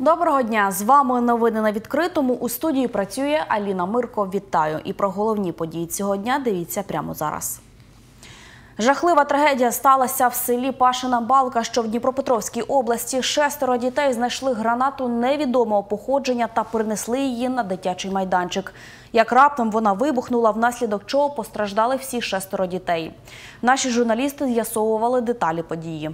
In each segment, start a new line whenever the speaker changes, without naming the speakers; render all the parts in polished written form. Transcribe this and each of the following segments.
Доброго дня! З вами новини на відкритому. У студії працює Аліна Мирко. Вітаю! І про головні події цього дня дивіться прямо зараз. Жахлива трагедія сталася в селі Пашина Балка, що в Дніпропетровській області. 6 дітей знайшли гранату невідомого походження та принесли її на дитячий майданчик. Як раптом вона вибухнула, внаслідок чого постраждали всі 6 дітей. Наші журналісти з'ясовували деталі події.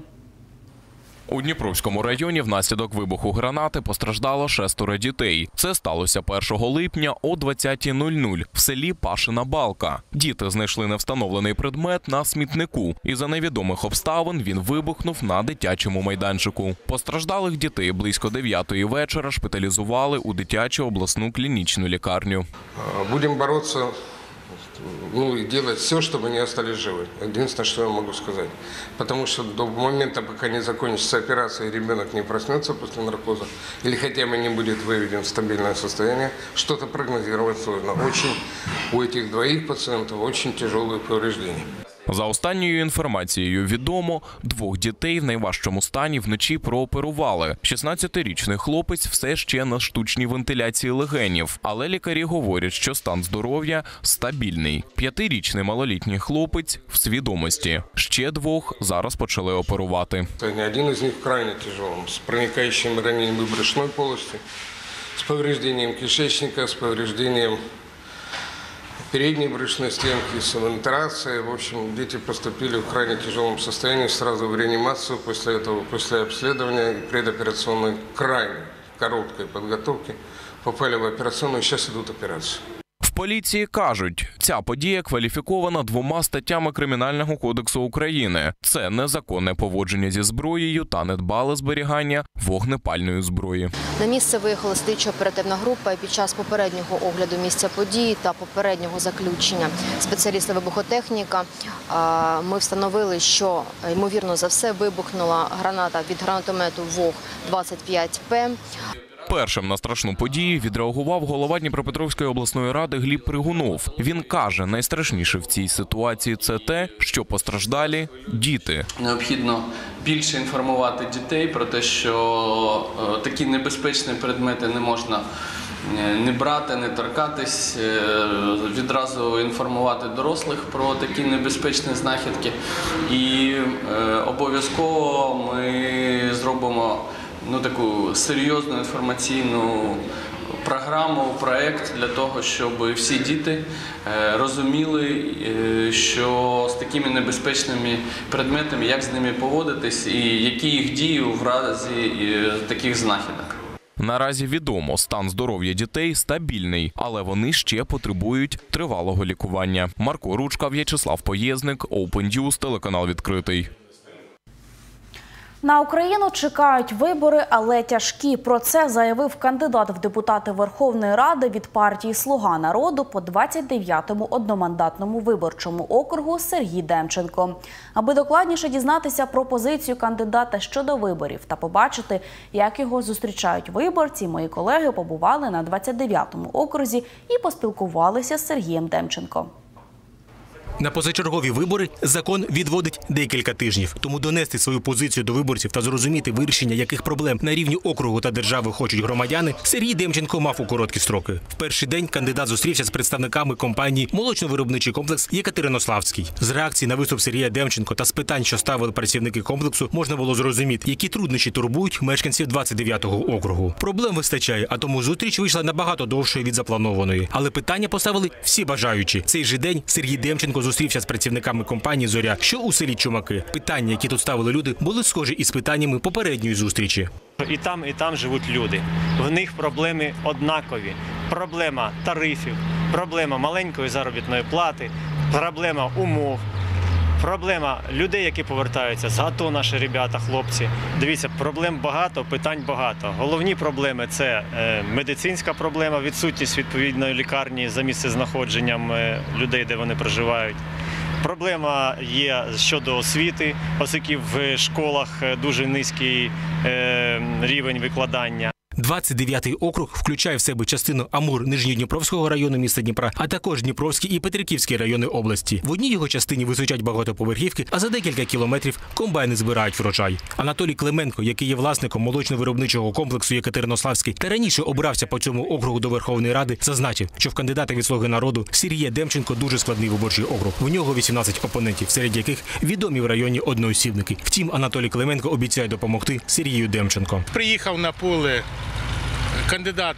У Дніпровському районі внаслідок вибуху гранати постраждало 6 дітей. Це сталося 1 липня о 20:00 в селі Пашина Балка. Діти знайшли невстановлений предмет на смітнику, і за невідомих обставин він вибухнув на дитячому майданчику. Постраждалих дітей близько 9-ї вечора шпиталізували у дитячу обласну клінічну лікарню.
Будемо боротися. И делать все, чтобы они остались живы. Единственное, что я могу сказать. Потому что до момента, пока не закончится операция, и ребенок не проснется после наркоза, или хотя бы не будет выведен в стабильное состояние, что-то прогнозировать сложно. У этих двоих пациентов очень тяжелые повреждения.
За останньою інформацією відомо, 2 дітей в найважчому стані вночі прооперували. 16-річний хлопець все ще на штучній вентиляції легенів, але лікарі говорять, що стан здоров'я стабільний. 5-річний малолітній хлопець в свідомості. Ще 2 зараз почали оперувати.
Один із них крайне тяжелым, з проникаючим раненням брюшної полості, з поврежденням кишечника, з поврежденням передней брюшной стенки, с вентиляцией. В общем, дети поступили в крайне тяжелом состоянии сразу в реанимацию. После этого, после обследования и предоперационной крайне короткой подготовки, попали в операционную, сейчас идут операции.
В поліції кажуть, ця подія кваліфікована 2 статтями Кримінального кодексу України. Це незаконне поводження зі зброєю та недбале зберігання вогнепальної зброї.
На місце виїхала слідчо-оперативна група і під час попереднього огляду місця події та попереднього заключення спеціаліста вибухотехніка ми встановили, що, ймовірно за все, вибухнула граната від гранатомету ВОГ-25П.
Першим на страшну подію відреагував голова Дніпропетровської обласної ради Гліб Пригунов. Він каже, найстрашніше в цій ситуації – це те, що постраждалі діти.
Необхідно більше інформувати дітей про те, що такі небезпечні предмети не можна не брати, не торкатись, відразу інформувати дорослих про такі небезпечні знахідки. І обов'язково ми зробимо таку серйозну інформаційну програму, проєкт для того, щоб всі діти розуміли, що з такими небезпечними предметами, як з ними поводитись і які їх дії в разі таких знахідок.
Наразі відомо, стан здоров'я дітей стабільний, але вони ще потребують тривалого лікування. Марко Ручка, В'ячеслав Поєзник, Open News, телеканал «Відкритий».
На Україну чекають вибори, але тяжкі. Про це заявив кандидат в депутати Верховної Ради від партії «Слуга народу» по 29-му одномандатному виборчому округу Сергій Демченко. Аби докладніше дізнатися про позицію кандидата щодо виборів та побачити, як його зустрічають виборці, мої колеги побували на 29-му окрузі і поспілкувалися з Сергієм Демченко.
На позачергові вибори закон відводить декілька тижнів. Тому донести свою позицію до виборців та зрозуміти вирішення, яких проблем на рівні округу та держави хочуть громадяни, Сергій Демченко мав у короткі строки. В перший день кандидат зустрівся з представниками компанії «Молочно-виробничий комплекс Єкатеринославський». З реакції на виступ Сергія Демченко та з питань, що ставили працівники комплексу, можна було зрозуміти, які труднощі турбують мешканців 29-го округу. Проблем вистачає, а тому зустріч вийшла набагато довшою від запланованої. Але питання поставили всі бажаючі. Цей же день Сергій Демченко зустрівся з працівниками компанії «Зоря», що у селі Чумаки. Питання, які тут ставили люди, були схожі із питаннями попередньої зустрічі.
І там живуть люди. В них проблеми однакові. Проблема тарифів, проблема маленької заробітної плати, проблема умов, проблема людей, які повертаються з АТО, наші ребята, хлопці. Дивіться, проблем багато, питань багато. Головні проблеми – це медицинська проблема, відсутність відповідної лікарні за місцезнаходженням людей, де вони проживають. Проблема є щодо освіти, оскільки в школах дуже низький рівень викладання.
29-й округ включає в себе частину Амур-Нижньодніпровського району міста Дніпра, а також Дніпровський і Петриківський райони області. В одній його частині височать багатоповерхівки, а за декілька кілометрів комбайни збирають врожай. Анатолій Клименко, який є власником молочно-виробничого комплексу Єкатеринославський та раніше обрався по цьому округу до Верховної Ради, зазначив, що в кандидата від «Слуги народу» Сергія Демченко дуже складний виборчий округ. В нього 18 опонентів, серед яких відомі в районі одноосібники. Втім, Анатолій Клименко обіцяє допомогти Сергію Демченко.
Приїхав на поле кандидат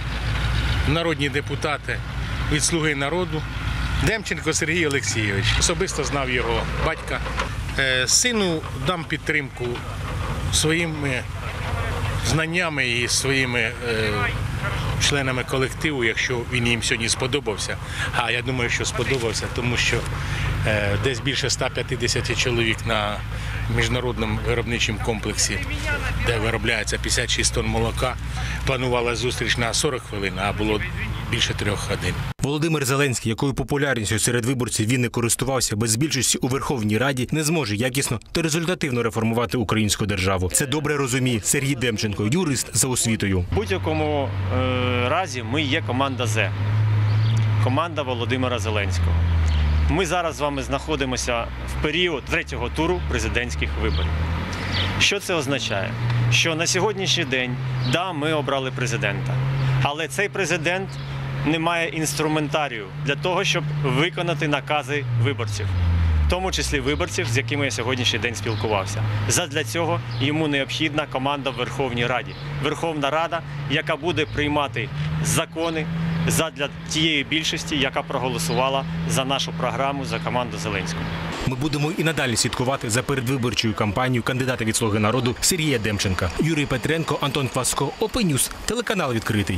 в народні депутати від «Слуги народу» Демченко Сергій Олексійович. Особисто знав його батька. Сину дам підтримку своїми знаннями і своїми членами колективу, якщо він їм сьогодні сподобався. А я думаю, що сподобався, тому що десь більше 150 чоловік на міжнародному виробничому комплексі, де виробляється 56 тонн молока, планувала зустріч на 40 хвилин, а було більше 3 годин.
Володимир Зеленський, якою популярністю серед виборців він не користувався, без більшості у Верховній Раді не зможе якісно та результативно реформувати українську державу. Це добре розуміє Сергій Демченко, юрист за освітою.
В будь-якому разі ми є команда «Зе», команда Володимира Зеленського. Ми зараз з вами знаходимося в період 3-го туру президентських виборів. Що це означає? Що на сьогоднішній день, да, ми обрали президента, але цей президент не має інструментарію для того, щоб виконати накази виборців, в тому числі виборців, з якими я сьогоднішній день спілкувався. Задля цього йому необхідна команда в Верховній Раді. Верховна Рада, яка буде приймати закони задля тієї більшості, яка проголосувала за нашу програму, за команду Зеленського.
Ми будемо і надалі слідкувати за передвиборчою кампанією кандидата від «Слуги народу» Сергія Демченка. Юрій Петренко, Антон Кваско, Open-News, телеканал «Відкритий».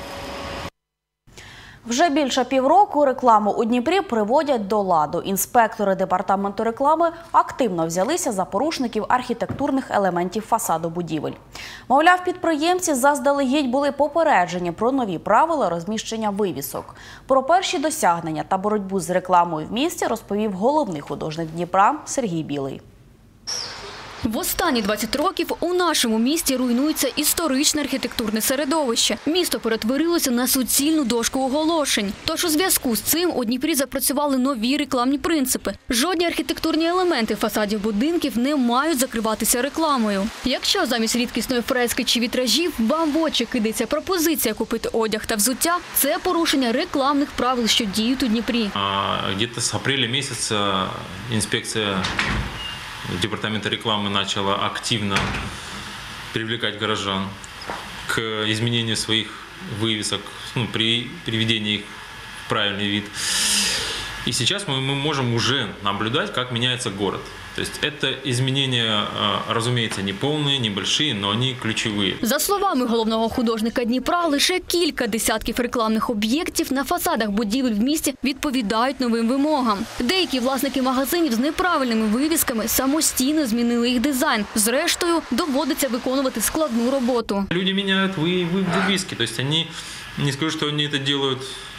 Вже більше півроку рекламу у Дніпрі приводять до ладу. Інспектори департаменту реклами активно взялися за порушників архітектурних елементів фасаду будівель. Мовляв, підприємці заздалегідь були попереджені про нові правила розміщення вивісок. Про перші досягнення та боротьбу з рекламою в місті розповів головний художник Дніпра Сергій Білий.
В останні 20 років у нашому місті руйнується історичне архітектурне середовище. Місто перетворилося на суцільну дошку оголошень. Тож у зв'язку з цим у Дніпрі запрацювали нові рекламні принципи. Жодні архітектурні елементи фасадів будинків не мають закриватися рекламою. Якщо замість рідкісної фрески чи вітражів вам в очі кидається пропозиція купити одяг та взуття, це порушення рекламних правил, що діють у Дніпрі.
Где-то с апреля месяца инспекция Департамента рекламы начала активно привлекать горожан к изменению своих вывесок, при приведении их в правильный вид. И сейчас мы можем уже наблюдать, как меняется город. То есть это изменения, разумеется, не полные, небольшие, но они ключевые.
За словами головного художника Дніпра, лише кілька десятків рекламних об'єктів на фасадах будівель в місті відповідають новим вимогам. Деякі власники магазинів з неправильними вивісками самостійно змінили їх дизайн. Зрештою, доводиться виконувати складну роботу.
Люди меняют вывески, то есть они, не скажу, что они это делают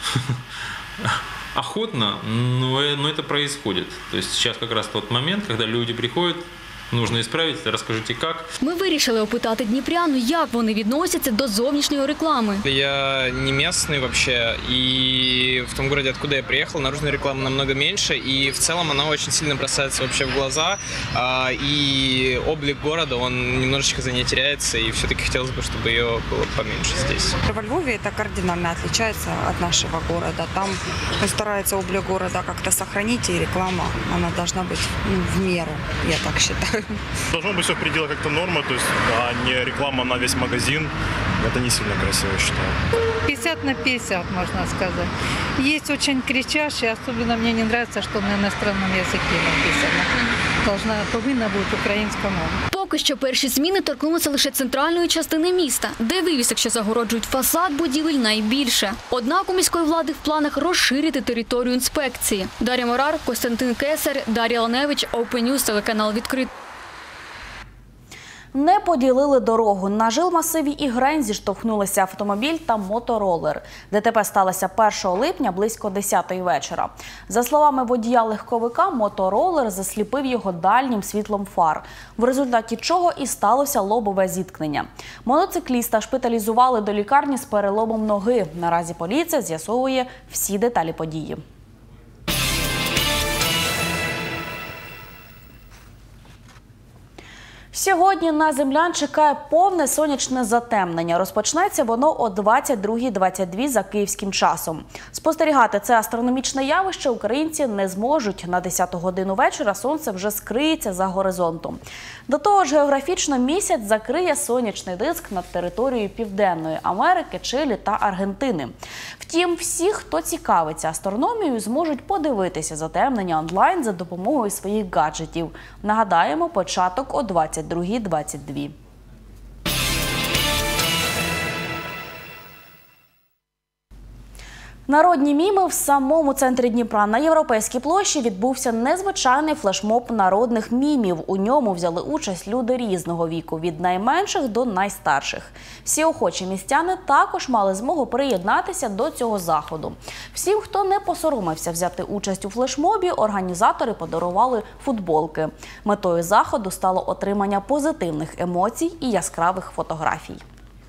охотно, но это происходит. То есть сейчас как раз тот момент, когда люди приходят, нужно исправить, расскажите как.
Ми вирішили опитати дніпрян, як вони відносяться до зовнішньої реклами.
Я не местный вообще, и в том городе, откуда я приехал, наружной рекламы намного меньше, и в целом она очень сильно бросается вообще в глаза, и облик города, он немножечко за ней теряется, и все-таки хотелось бы, чтобы ее было поменьше здесь.
Во Львове это кардинально отличается от нашего города. Там старается облик города как-то сохранить, и реклама, она должна быть в меру, я так считаю.
Должно быть все в пределах как-то нормы, то есть, а не реклама на весь магазин. Это не сильно красиво, я считаю.
50/50, можно сказать. Есть очень кричащие, особенно мне не нравится, что на иностранном языке написано. Повинна бути українська мова.
Поки що перші зміни торкнулися лише центральної частини міста, де вивісок, що загороджують фасад будівель, найбільше. Однак у міської влади в планах розширити територію інспекції. Дар'я Морар, Костянтин Кесар, Дар'я Ланевич, Open News, телеканал «Відкритий».
Не поділили дорогу. На жилмасиві Ігрень зіштовхнулися автомобіль та моторолер. ДТП сталося 1 липня близько 10-ї вечора. За словами водія легковика, моторолер засліпив його дальнім світлом фар, в результаті чого і сталося лобове зіткнення. Мотоцикліста шпиталізували до лікарні з переломом ноги. Наразі поліція з'ясовує всі деталі події. Сьогодні на землян чекає повне сонячне затемнення. Розпочнеться воно о 22:22 за київським часом. Спостерігати це астрономічне явище українці не зможуть. На 10-ту годину вечора сонце вже скриється за горизонтом. До того ж, географічно місяць закриє сонячний диск над територією Південної Америки, Чилі та Аргентини. Втім, всі, хто цікавиться астрономією, зможуть подивитися затемнення онлайн за допомогою своїх гаджетів. Нагадаємо, початок о 22:22. Народні міми в самому центрі Дніпра. На Європейській площі відбувся незвичайний флешмоб народних мімів. У ньому взяли участь люди різного віку, від найменших до найстарших. Всі охочі містяни також мали змогу приєднатися до цього заходу. Всім, хто не посоромився взяти участь у флешмобі, організатори подарували футболки. Метою заходу стало отримання позитивних емоцій і яскравих фотографій.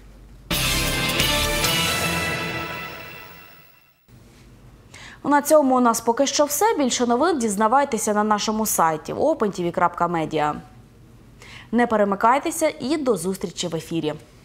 На цьому у нас поки що все. Більше новин дізнавайтеся на нашому сайті opentv.media. Не перемикайтеся і до зустрічі в ефірі.